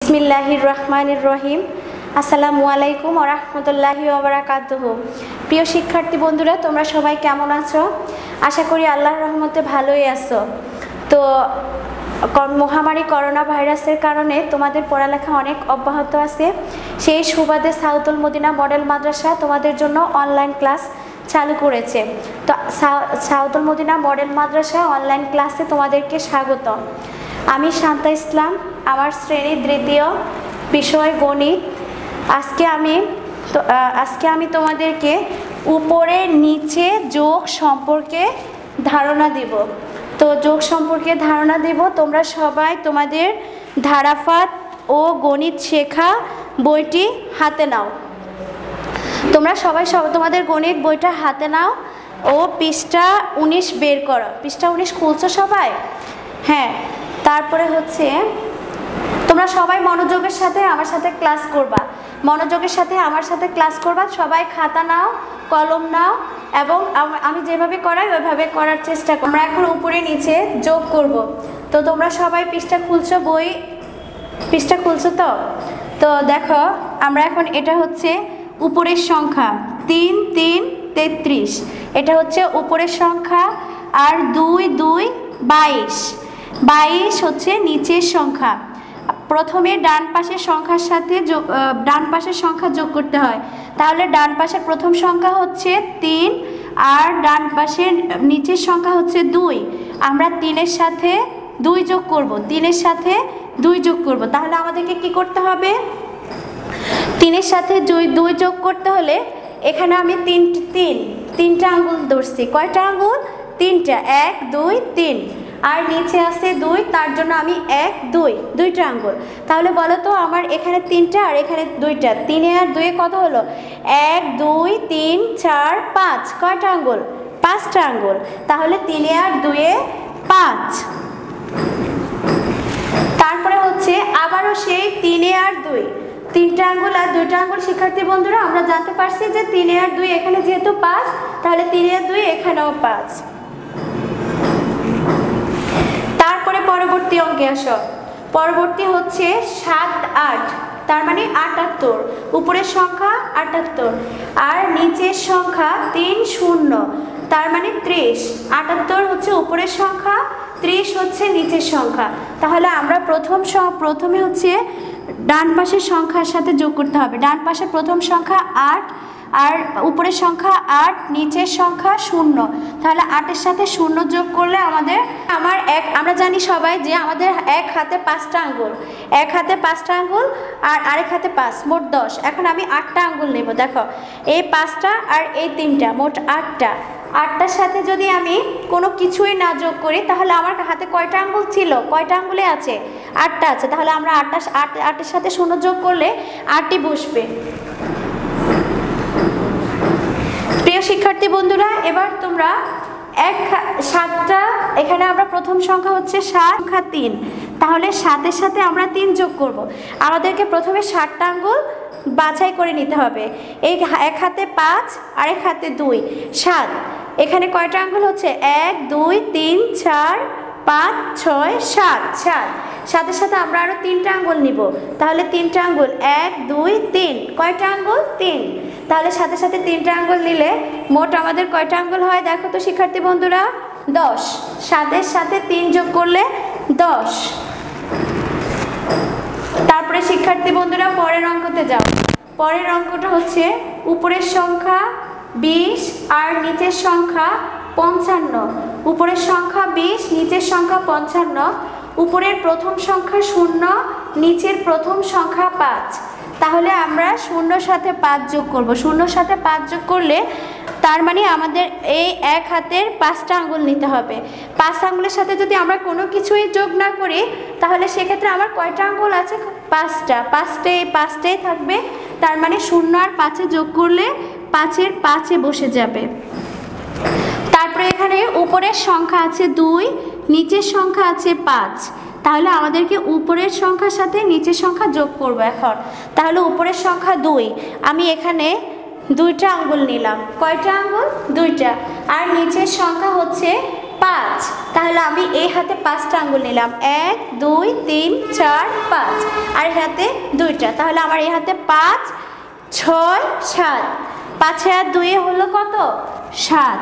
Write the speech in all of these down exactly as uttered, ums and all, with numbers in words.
বিসমিল্লাহির রহমানির রহিম। আসসালামু আলাইকুম ওয়া রাহমাতুল্লাহি ওয়া বারাকাতুহু। প্রিয় শিক্ষার্থী বন্ধুরা, তোমরা সবাই কেমন আছো? আশা করি আল্লাহর রহমতে ভালোই আছো। তো মহামারী করোনা ভাইরাসের কারণে তোমাদের পড়ালেখা অনেক অব্যাহত আছে। সেই সুবাদে সাউতুল মদিনা মডেল মাদ্রাসা তোমাদের জন্য অনলাইন ক্লাস চালু করেছে। তো সাউতুল মদিনা মডেল মাদ্রাসা অনলাইন ক্লাসে তোমাদেরকে স্বাগত। আমি শান্তা ইসলাম, আমার শ্রেণী দ্বিতীয়, বিষয় গণিত। আজকে আমি তো আজকে আমি তোমাদেরকে উপরে নিচে যোগ সম্পর্কে ধারণা দিব। তো যোগ সম্পর্কে ধারণা দিব। তোমরা সবাই তোমাদের ধারাপাত ও গণিত শেখা বইটি হাতে নাও। তোমরা সবাই সব তোমাদের গণিত বইটা হাতে নাও ও পৃষ্ঠা উনিশ বের করো। পৃষ্ঠা উনিশ খুলছো সবাই? হ্যাঁ। তারপরে হচ্ছে তোমরা সবাই মনোযোগের সাথে আমার সাথে ক্লাস করবা। মনোযোগের সাথে আমার সাথে ক্লাস করবা। সবাই খাতা নাও, কলম নাও এবং আমি যেভাবে করাই ওইভাবে করার চেষ্টা করো। আমরা এখন উপরে নিচে যোগ করব। তো তোমরা সবাই পৃষ্ঠা খুলছো, বই পৃষ্ঠা খুলছো তো? তো দেখো, আমরা এখন এটা হচ্ছে উপরের সংখ্যা তিন তিন তেত্রিশ, এটা হচ্ছে উপরের সংখ্যা। আর দুই দুই বাইশ, বাইশ হচ্ছে নিচের সংখ্যা। প্রথমে ডান পাশের সংখ্যার সাথে ডান পাশের সংখ্যা যোগ করতে হয়। তাহলে ডান পাশের প্রথম সংখ্যা হচ্ছে তিন আর ডান পাশের নিচের সংখ্যা হচ্ছে দুই। আমরা তিনের সাথে দুই যোগ করব, তিনের সাথে দুই যোগ করব। তাহলে আমাদেরকে কি করতে হবে? তিনের সাথে দুই দুই যোগ করতে হলে এখানে আমি তিন তিন তিনটা আঙ্গুল ধরছি। কয়টা আঙ্গুল? তিনটা। এক দুই তিন। আর নিচে আছে দুই, তার জন্য আমি এক দুই দুইটা আঙ্গুল। তাহলে বলো তো, আমার এখানে তিনটা আর এখানে দুইটা, তিনে আর দুয়ে কত হলো? এক দুই তিন চার পাঁচ। কয়টা আঙ্গুল? পাঁচটা আঙ্গুল। তাহলে তিনে আর দুয়ে পাঁচ। তারপরে হচ্ছে আবারও সেই তিনে আর দুই, তিনটা আঙ্গুল আর দুইটা আঙ্গুল। শিক্ষার্থী বন্ধুরা, আমরা জানতে পারছি যে তিনে আর দুই এখানে যেহেতু পাঁচ, তাহলে তিনে আর দুই এখানেও পাঁচ। তারপরে পরবর্তী অঙ্কে আসো। পরবর্তী হচ্ছে সাত আট, তার মানে আটাত্তর। উপরের সংখ্যা আটাত্তর আর নিচের সংখ্যা তিন শূন্য, তার মানে ত্রিশ। আটাত্তর হচ্ছে উপরের সংখ্যা, ত্রিশ হচ্ছে নিচের সংখ্যা। তাহলে আমরা প্রথম প্রথমে হচ্ছে ডান পাশের সংখ্যার সাথে যোগ করতে হবে। ডান পাশের প্রথম সংখ্যা আট আর উপরের সংখ্যা আট, নিচের সংখ্যা শূন্য। তাহলে আটের সাথে শূন্য যোগ করলে আমাদের আমার এক আমরা জানি সবাই যে আমাদের এক হাতে পাঁচটা আঙ্গুল, এক হাতে পাঁচটা আঙ্গুল আর আরেক হাতে পাঁচ, মোট দশ। এখন আমি আটটা আঙ্গুল নেব। দেখো, এই পাঁচটা আর এই তিনটা, মোট আটটা। আটটার সাথে যদি আমি কোনো কিছুই না যোগ করি, তাহলে আমার হাতে কয়টা আঙ্গুল ছিল? কয়টা আঙ্গুলে আছে? আটটা আছে। তাহলে আমরা আটটা আট আটের সাথে শূন্য যোগ করলে আটটি বসবে। প্রিয় শিক্ষার্থী বন্ধুরা, এবার তোমরা এক সাতটা, এখানে আমরা প্রথম সংখ্যা হচ্ছে সাত, সংখ্যা তিন। তাহলে সাতের সাথে আমরা তিন যোগ করব। আমাদেরকে প্রথমে ষাটটা আঙ্গুল বাছাই করে নিতে হবে। এই এক হাতে পাঁচ আর এক হাতে দুই, সাত। এখানে কয়টা আঙ্গুল হচ্ছে? এক দুই তিন চার পাঁচ ছয় সাত, সাত। সাথের সাথে আমরা আরো তিনটা আঙ্গুল নিব। তাহলে তিনটা আঙ্গুল, এক দুই তিন। কয়টা আঙ্গুল? তিন। তাহলে সাথে সাথে তিনটা আঙ্গুল নিলে মোট আমাদের কয়টা আঙ্গুল হয়? দেখো তো শিক্ষার্থী বন্ধুরা, দশ। সাতের সাথে তিন যোগ করলে দশ। তারপরে শিক্ষার্থী বন্ধুরা পরের অঙ্কতে যাও। পরের অঙ্কটা হচ্ছে উপরের সংখ্যা বিশ আর নিচের সংখ্যা পঞ্চান্ন। উপরের সংখ্যা বিশ, নিচের সংখ্যা পঞ্চান্ন। উপরের প্রথম সংখ্যা শূন্য, নিচের প্রথম সংখ্যা পাঁচ। তাহলে আমরা শূন্যর সাথে পাঁচ যোগ করব। শূন্যর সাথে পাঁচ যোগ করলে তার মানে আমাদের এই এক হাতের পাঁচটা আঙ্গুল নিতে হবে। পাঁচ আঙ্গুলের সাথে যদি আমরা কোনো কিছুই যোগ না করি, তাহলে সেক্ষেত্রে আমার কয়টা আঙ্গুল আছে? পাঁচটা। পাঁচটে পাঁচটাই থাকবে। তার মানে শূন্য আর পাঁচে যোগ করলে পাঁচের পাঁচে বসে যাবে। তারপরে এখানে উপরের সংখ্যা আছে দুই, নিচের সংখ্যা আছে পাঁচ। তাহলে আমাদেরকে উপরের সংখ্যার সাথে নিচের সংখ্যা যোগ করব এখন। তাহলে উপরের সংখ্যা দুই, আমি এখানে দুইটা আঙ্গুল নিলাম। কয়টা আঙ্গুল? দুইটা। আর নিচের সংখ্যা হচ্ছে পাঁচ, তাহলে আমি এই হাতে পাঁচটা আঙ্গুল নিলাম, এক দুই তিন চার পাঁচ, আর এই হাতে দুইটা, তাহলে আমার এই হাতে পাঁচ ছয় সাত, পাঁচে আর দুই হলো কত? সাত।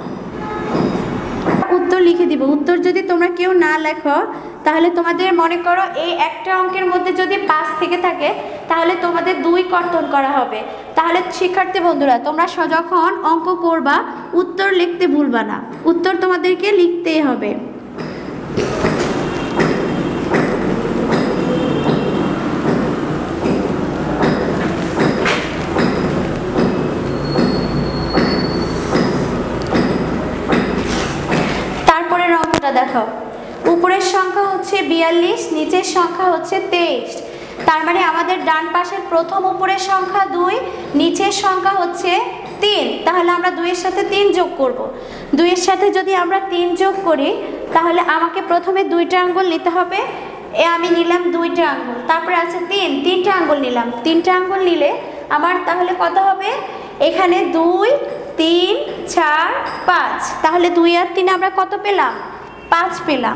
উত্তর লিখে দিব। উত্তর যদি তোমরা কেউ না লেখো তাহলে তোমাদের মনে করো এই একটা অঙ্কের মধ্যে যদি পাঁচ থেকে থাকে তাহলে তোমাদের দুই কর্তন করা হবে। তাহলে শিক্ষার্থী বন্ধুরা তোমরা যখন অঙ্ক করবা উত্তর লিখতে ভুলবা না, উত্তর তোমাদেরকে লিখতেই হবে। তারপরের অঙ্কটা দেখো, উপরের সংখ্যা হচ্ছে বিয়াল্লিশ, নিচের সংখ্যা হচ্ছে তেইশ। তার মানে আমাদের ডান পাশের প্রথম উপরের সংখ্যা দুই, নিচের সংখ্যা হচ্ছে তিন, তাহলে আমরা দুইয়ের সাথে তিন যোগ করব। দুইয়ের সাথে যদি আমরা তিন যোগ করি তাহলে আমাকে প্রথমে দুইটা আঙ্গুল নিতে হবে, এ আমি নিলাম দুইটা আঙ্গুল, তারপরে আছে তিন, তিনটা আঙ্গুল নিলাম, তিনটা আঙ্গুল নিলে আমার তাহলে কত হবে? এখানে দুই তিন চার পাঁচ, তাহলে দুই আর তিন আমরা কত পেলাম? পাঁচ পেলাম।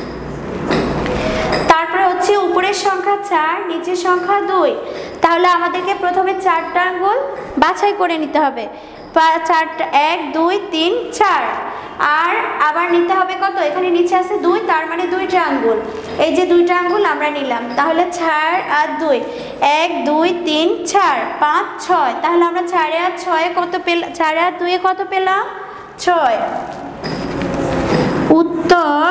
তারপরে হচ্ছে উপরের সংখ্যা চার, নিচের সংখ্যা দুই, তাহলে আমাদেরকে প্রথমে চারটা আঙ্গুল বাছাই করে নিতে হবে, চারটা এক দুই তিন চার, আর আবার নিতে হবে কত? এখানে নিচে আছে দুই, তার মানে দুইটা আঙ্গুল, এই যে দুইটা আঙ্গুল আমরা নিলাম, তাহলে চার আর দুই, এক দুই তিন চার পাঁচ ছয়, তাহলে আমরা চারে আর ছয়ে কত পেলাম? চারে আর দুয়ে কত পেলাম? ছয়। উত্তর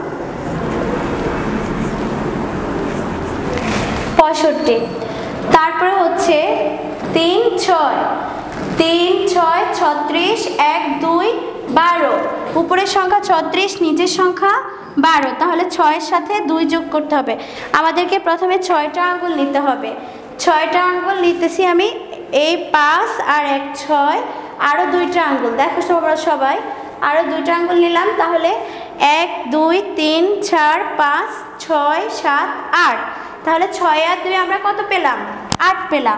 পঁয়ষট্টি। তারপরে হচ্ছে তিন ছয়, তিন ছয় ছত্রিশ, এক দুই বারো, উপরের সংখ্যা ছত্রিশ, নিচের সংখ্যা বারো, তাহলে ছয়ের সাথে দুই যোগ করতে হবে। আমাদেরকে প্রথমে ছয়টা আঙ্গুল নিতে হবে, ছয়টা আঙ্গুল নিতেছি আমি, এই পাঁচ আর এক ছয়, আরও দুইটা আঙ্গুল, দেখো তোমরা সবাই আরও দুইটা আঙ্গুল নিলাম, তাহলে এক দুই তিন চার পাঁচ ছয় সাত আট, তাহলে ছয় আর দুই আমরা কত পেলাম? আট পেলাম।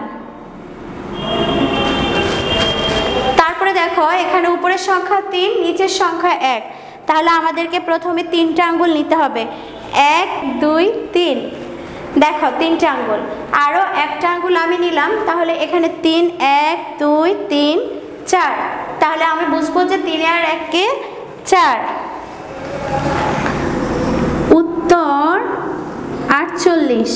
তারপরে দেখো এখানে উপরের সংখ্যা তিন, নিচের সংখ্যা এক, তাহলে আমাদেরকে প্রথমে তিনটা আঙ্গুল নিতে হবে, এক দুই তিন, দেখো তিনটা আঙ্গুল, আরও একটা আঙ্গুল আমি নিলাম, তাহলে এখানে তিন এক দুই তিন চার, তাহলে আমি বুঝবো যে তিন আর এককে চার। উত্তর আটচল্লিশ।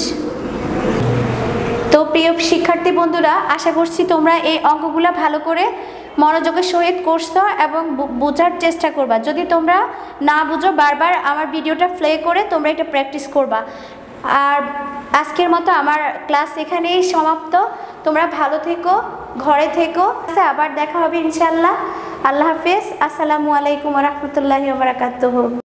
তো প্রিয় শিক্ষার্থী বন্ধুরা, আশা করছি তোমরা এই অঙ্কগুলো ভালো করে মনোযোগের সহিত করছো এবং বোঝার চেষ্টা করবা। যদি তোমরা না বুঝো বারবার আমার ভিডিওটা প্লে করে তোমরা এটা প্র্যাকটিস করবা। আর আজকের মতো আমার ক্লাস এখানেই সমাপ্ত। তোমরা ভালো থেকো, ঘরে থেকো, আবার দেখা হবে ইনশাআল্লাহ। আল্লাহ হাফেজ। আসসালামু আলাইকুম ওয়া রাহমাতুল্লাহি ওয়া বারাকাতুহু।